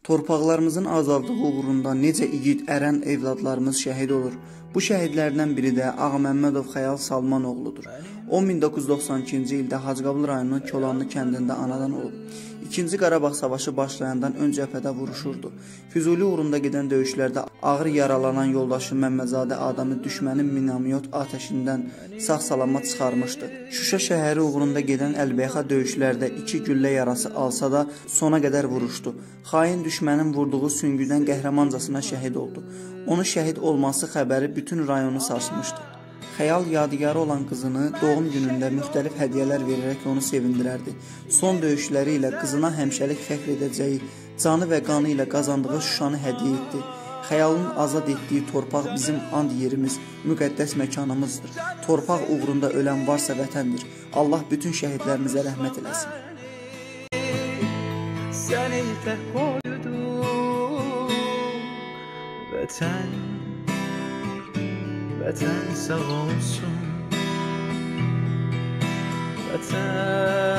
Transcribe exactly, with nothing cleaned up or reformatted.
Torpaqlarımızın azadlığı uğrunda necə igid ərən evladlarımız şəhid olur. Bu şəhidlərdən biri də Ağaməmmədov Xəyal Salmanoğludur. O min doqquz yüz doxsan ikinci ildə Hacıqabul rayonunun Kolanlı kəndində anadan olub. İkinci Qarabağ savaşı başlayandan ön cəbhədə vuruşurdu. Füzuli uğrunda gedən döyüşlərdə ağır yaralanan yoldaşı Məmməzadə Adamı düşmənin minamyot atəşindən sağ-salamat çıxarmışdı. Şuşa şəhəri uğrunda gedən əlbeyxa döyüşlərdə iki güllə yarası alsa da sona qədər vuruşdu. Xain düşmənin vurduğu süngüdən qəhrəmancasına şəhid oldu. Onun şəhid olması xəbəri bütün rayonu sarsmışdı. Xəyal yadigarı olan qızını doğum günündə müxtəlif hədiyyələr verərək onu sevindirərdi. Son döyüşləri ilə qızına həmişəlik fəxr edəcəyi, canı və qanı ilə qazandığı Şuşanı hədiyyə etdi. Xəyalın azad etdiyi torpaq bizim and yerimiz, müqəddəs məkanımızdır. Torpaq uğrunda ölən varsa vətəndir. Allah bütün şəhidlərimizə rəhmət eləsin. Sən iltə koydun vətən, vətən sağ olsun, vətən.